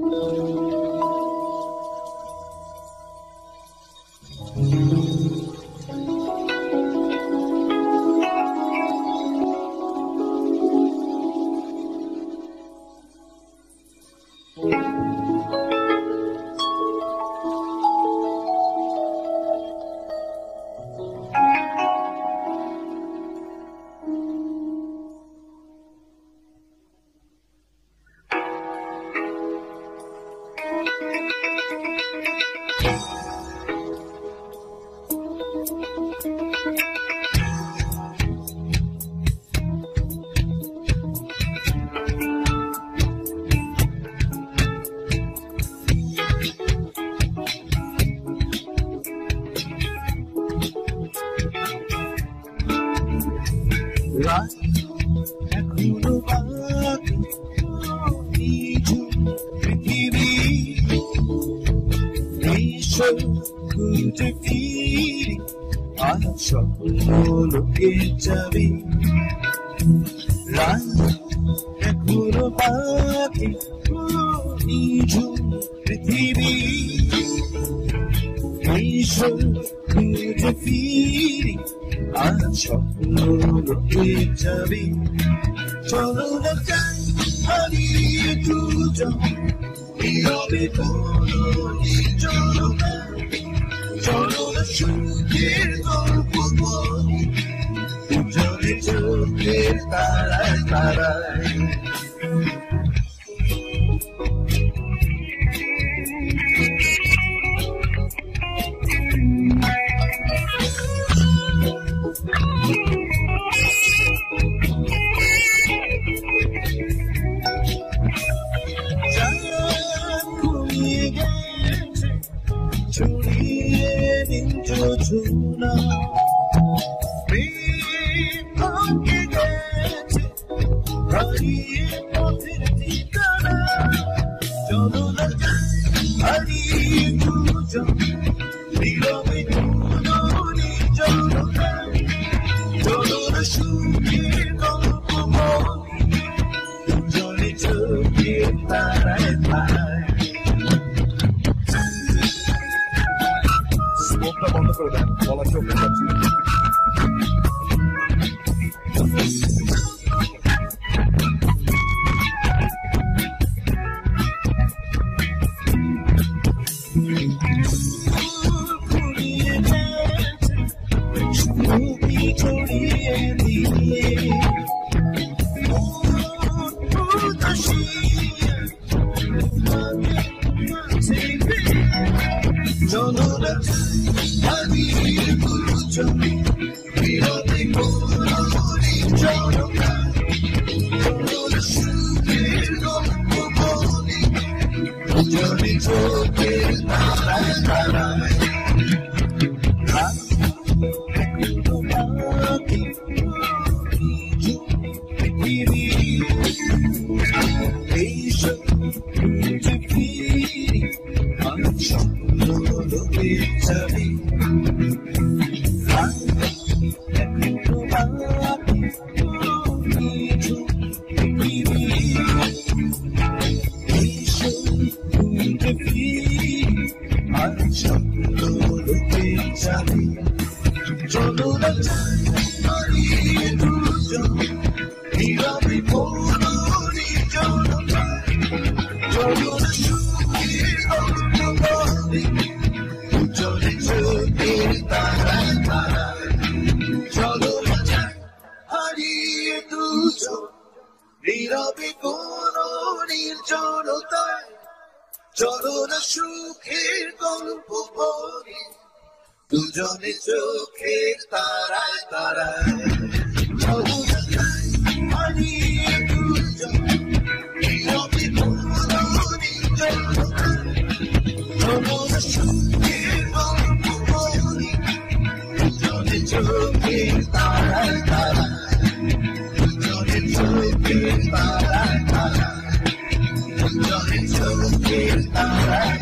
এখনো বাকি কিছু পৃথিবী ঈশ্বর খুঁজে ফিরি আর স্বপ্ন লোকে যাবি রাত এখনো বাকি কিছু পৃথিবী ঈশ্বর খুঁজে ফিরি আর স্বপ্ন লোকে যাবি চলো না যাই হারিয়ে দুজন নীরবে কোনো চলো না সুখের গল্প বলি দুজনে চোখের তারায় তারায় ছড়িয়ে দিন যোজনা ভেঙে গেছে হারিয়ে পথের ঠিকানা চলো না হারিয়ে দুজন নীরবে কোনো চলো না সুখের গল্প বলি দুজনে চোখের তারায় তারায় স্মোকটা বন্ধ করে দেন গলা চোখে যাচ্ছে ছড়িয়ে দিয়ে চলো না হারিয়ে দুজন নীরবে কোনো চলো না সুখের গল্প বলি দুজনে চোখের তারায় তারায় চলো না হারিয়ে দুজন নীরবে কোনো চলো না সুখের গল্প বলি দুজনে চোখের তারায় তারায় চলো না হারিয়ে দুজন নীরবে কোনো নির্জনতায় চলো না সুখের গল্প বলি দুজনে চোখের তারায় তারায় চলো না হারিয়ে দুজন নীরবে কোনো নির্জনতায় চলো না সুখের গল্প বলি দুজনে চোখের তারায় তারায় দুজনে চোখের তারায় তারায় দুজনে চোখের তারায়